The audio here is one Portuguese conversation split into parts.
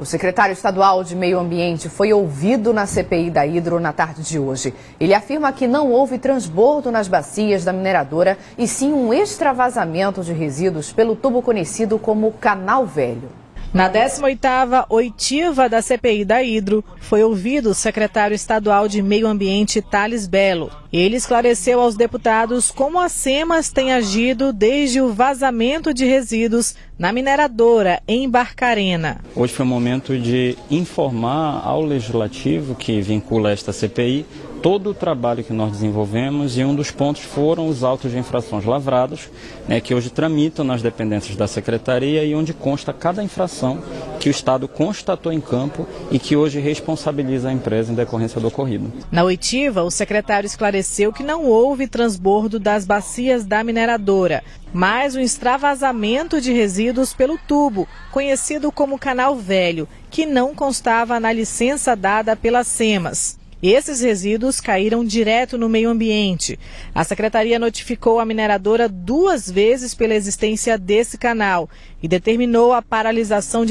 O secretário estadual de Meio Ambiente foi ouvido na CPI da Hidro na tarde de hoje. Ele afirma que não houve transbordo nas bacias da mineradora e sim um extravasamento de resíduos pelo tubo conhecido como Canal Velho. Na 18ª oitiva da CPI da Hidro, foi ouvido o secretário estadual de Meio Ambiente, Thales Belo. Ele esclareceu aos deputados como a SEMAS tem agido desde o vazamento de resíduos na mineradora em Barcarena. Hoje foi o momento de informar ao Legislativo, que vincula esta CPI, todo o trabalho que nós desenvolvemos, e um dos pontos foram os autos de infrações lavrados, que hoje tramitam nas dependências da Secretaria e onde consta cada infração que o Estado constatou em campo e que hoje responsabiliza a empresa em decorrência do ocorrido. Na oitiva, o secretário esclareceu que não houve transbordo das bacias da mineradora, mas um extravasamento de resíduos pelo tubo, conhecido como Canal Velho, que não constava na licença dada pela SEMAS. Esses resíduos caíram direto no meio ambiente. A secretaria notificou a mineradora 2 vezes pela existência desse canal e determinou a paralisação de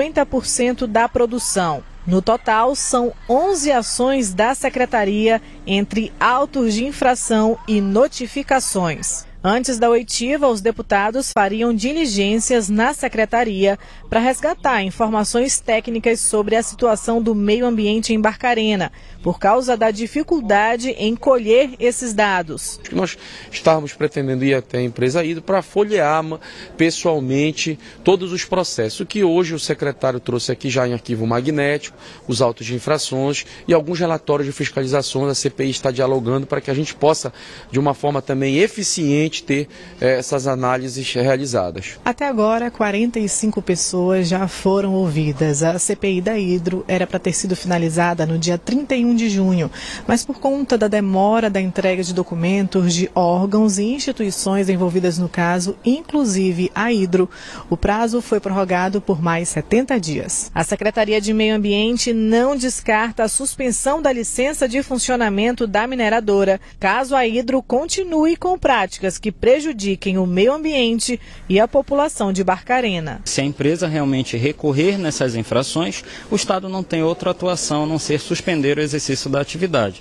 50% da produção. No total, são 11 ações da secretaria entre autos de infração e notificações. Antes da oitiva, os deputados fariam diligências na secretaria para resgatar informações técnicas sobre a situação do meio ambiente em Barcarena, por causa da dificuldade em colher esses dados. Nós estávamos pretendendo ir até a empresa Hidro para folhear pessoalmente todos os processos, o que hoje o secretário trouxe aqui já em arquivo magnético, os autos de infrações e alguns relatórios de fiscalização. A CPI está dialogando para que a gente possa, de uma forma também eficiente, ter essas análises realizadas. Até agora, 45 pessoas já foram ouvidas. A CPI da Hidro era para ter sido finalizada no dia 31 de junho, mas por conta da demora da entrega de documentos de órgãos e instituições envolvidas no caso, inclusive a Hidro, o prazo foi prorrogado por mais 70 dias. A Secretaria de Meio Ambiente não descarta a suspensão da licença de funcionamento da mineradora, caso a Hidro continue com práticas que prejudiquem o meio ambiente e a população de Barcarena. Se a empresa realmente recorrer nessas infrações, o Estado não tem outra atuação a não ser suspender o exercício da atividade.